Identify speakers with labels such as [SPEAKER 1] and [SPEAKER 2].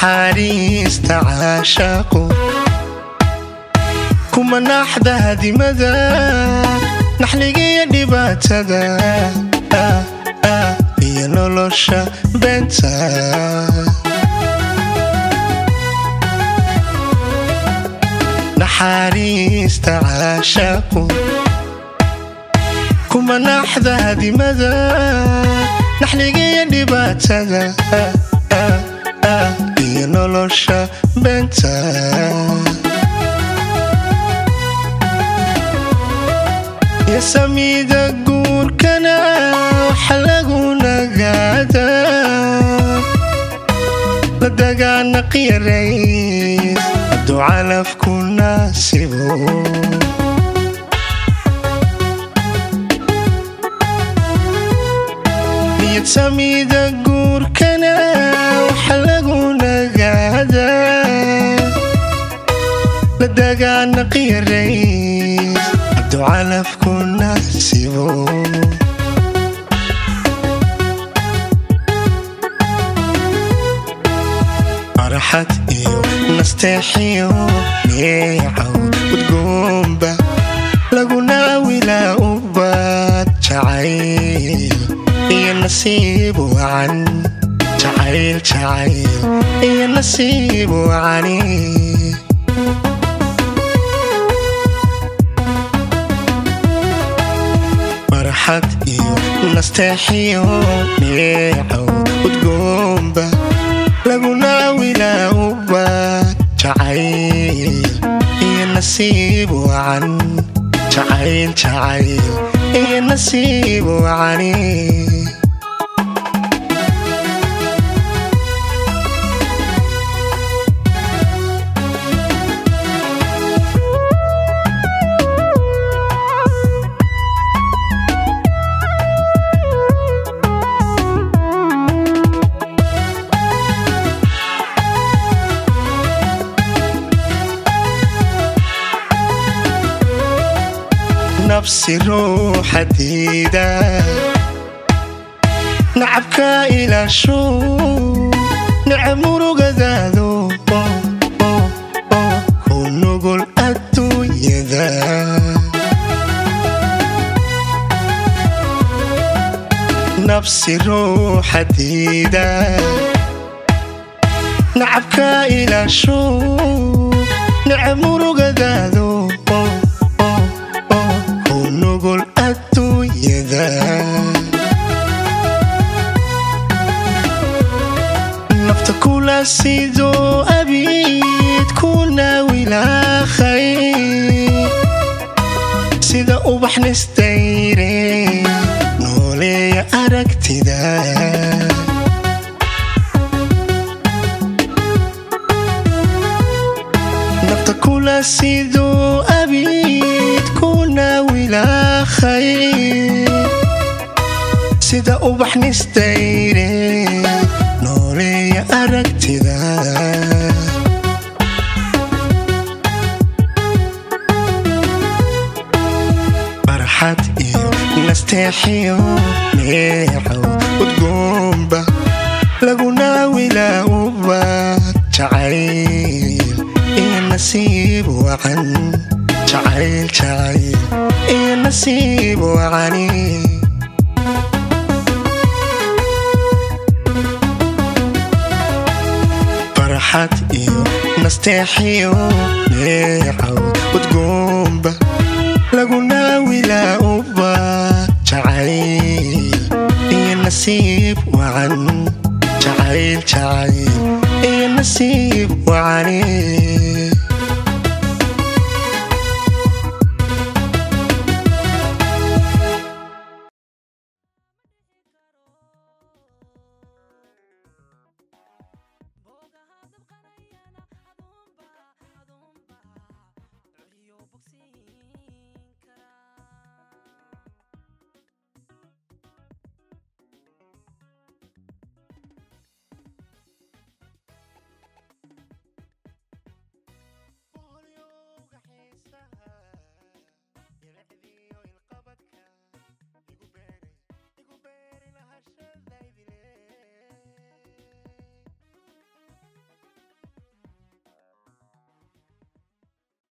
[SPEAKER 1] naxariista caashaqo kuma naxda hadimada naxligiyo dhibaatada iyo nolosha beenta naxariista caashaqo kuma naxda hadimada naxligiyo dhibaatada iyo nolosha beenta ya samida guurkana waxa lagu nagaadaa la dagaana qiyarays hadduu calafku naasibo niyad samida guurkana waxa lagu nagaadaa la dagaana qiyarays hadduu calafku naasibo farxad iyo nasteexiyo neecaw udgoomba laguna wilaa ubad jacayl iyo nasiib wacan jacayl iyo nasiib wacani farxad iyo nasteexiyo neecaw udgoomba laguna wilaa ubad jacayl iyo nasiib wacan jacayl iyo nasiib wacani نفسي روح حديدة نعبك إلى شو نعمر قدادو ونقول أدو يذا نفسي روح حديدة نعبك إلى شو نعمر قدادو نقول أدو يذا نفط كل سيدو أبيد كنا ولا خير سيدا أبح نستيري نولي أركتدا نفط كل سيدو أبيد كنا ولا خير سيدا أبح نستيري نوري أركتدا فرحت إيو نستحيو نيعو وتقومبا لقونا ولا أبات جعيل إيه نسيب وعن جعيل إيه نسيب وعني فرحت إيو نستحيو نيعو وتقومبا لقونا ولا أبات جعيل إيه نسيب وعن جعيل إيه نسيب وعني